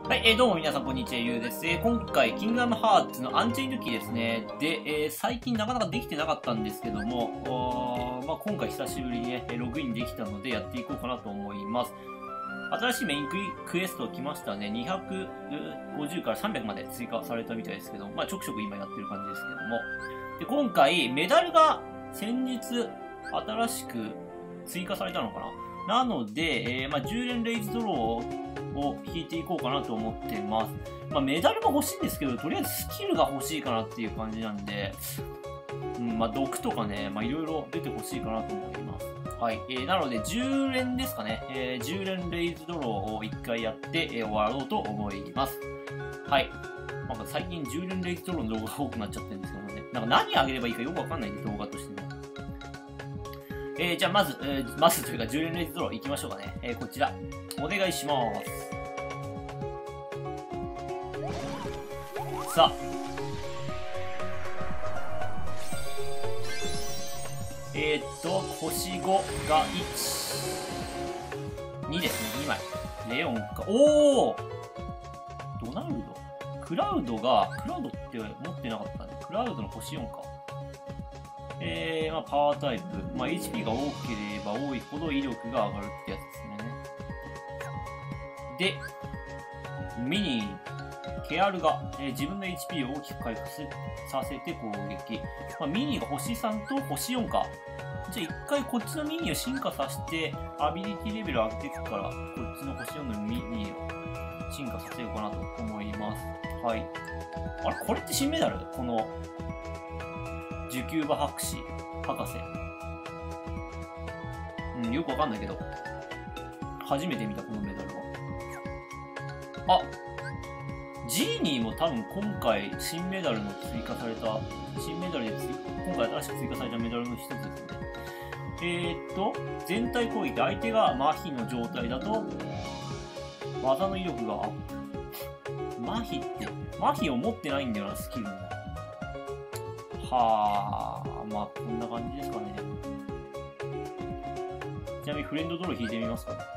はい、どうも皆さんこんにちは、ゆうです。今回、キングダムハーツのアンチェインドキーですね。で、最近なかなかできてなかったんですけども、今回久しぶりにね、ログインできたのでやっていこうかなと思います。新しいメインクエスト来ましたね。250から300まで追加されたみたいですけど、ちょくちょく今やってる感じですけども。で、今回、メダルが先日、新しく追加されたのかな。なので、10連レイズドローを引いていこうかなと思ってます。メダルも欲しいんですけど、とりあえずスキルが欲しいかなっていう感じなんで、毒とかね、いろいろ出て欲しいかなと思います。はい。なので、10連ですかね。10連レイズドローを1回やって、終わろうと思います。はい。最近10連レイズドローの動画が多くなっちゃってるんですけどもね。何上げればいいかよくわかんないんで、動画としてね。じゃあまずというか10連レイズドロー行きましょうかね。こちら、お願いします。さあ。星5が1、2ですね、2枚。レオンか。おードナルドクラウドって持ってなかったね。クラウドの星4か。パワータイプ。HP が多ければ多いほど威力が上がるってやつですね。で、ミニケアルが、自分の HP を大きく回復させて攻撃。ミニが星3と星4か。じゃあ一回こっちのミニを進化させて、アビリティレベル上げていくから、こっちの星4のミニを進化させようかなと思います。はい。あれこれって新メダル？この、受給馬博士。よくわかんないけど。初めて見た、このメダルは。ジーニーも多分今回新メダルの追加された、今回新しく追加されたメダルの一つですね。全体攻撃、相手が麻痺の状態だと、技の威力がアップ。麻痺を持ってないんだよな、スキルも。はぁ、こんな感じですかね。ちなみにフレンドドロー引いてみますかね。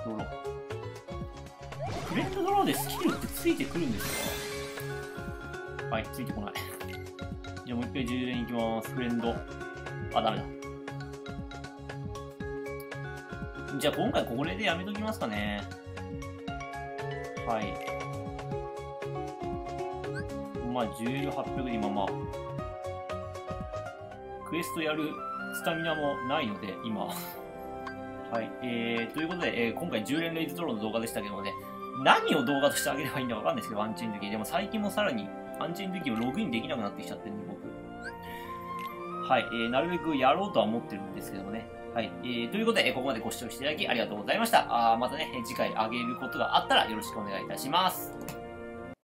フレンドドローでスキルってついてくるんですか？はい、ついてこない。じゃあもう一回10連いきます。フレンド。ダメだ。じゃあ今回これでやめときますかね。はい。10、800で今クエストやるスタミナもないので、今。はい。ということで、今回10連レイズドローの動画でしたけどもね、何を動画としてあげればいいんだかわかんないですけど、アンチェインドキー。でも最近もさらに、アンチェインドキーをログインできなくなってきちゃってるんで、僕。はい。なるべくやろうとは思ってるんですけどもね。はい。ということで、ここまでご視聴していただきありがとうございました。またね、次回あげることがあったらよろしくお願いいたします。